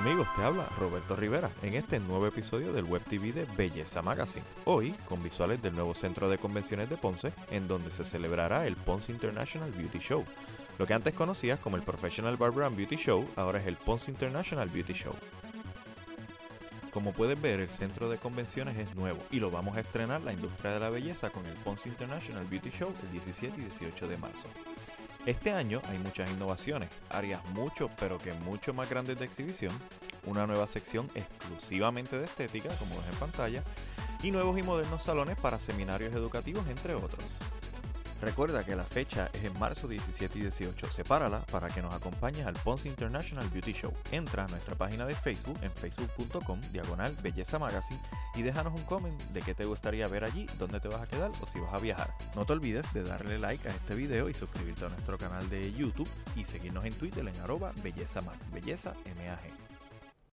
amigos, te habla Roberto Rivera en este nuevo episodio del Web TV de Belleza Magazine. Hoy con visuales del nuevo centro de convenciones de Ponce, en donde se celebrará el Ponce International Beauty Show. Lo que antes conocías como el Professional Barber and Beauty Show, ahora es el Ponce International Beauty Show. Como puedes ver, el centro de convenciones es nuevo y lo vamos a estrenar la industria de la belleza con el Ponce International Beauty Show el 17 y 18 de marzo. Este año hay muchas innovaciones, áreas mucho más grandes de exhibición, una nueva sección exclusivamente de estética, como ves en pantalla, y nuevos y modernos salones para seminarios educativos, entre otros. Recuerda que la fecha es en marzo 17 y 18. Sepárala para que nos acompañes al Ponce International Beauty Show. Entra a nuestra página de Facebook en facebook.com/Belleza Magazine y déjanos un comment de qué te gustaría ver allí, dónde te vas a quedar o si vas a viajar. No te olvides de darle like a este video y suscribirte a nuestro canal de YouTube y seguirnos en Twitter en @BellezaMag, Belleza MAG.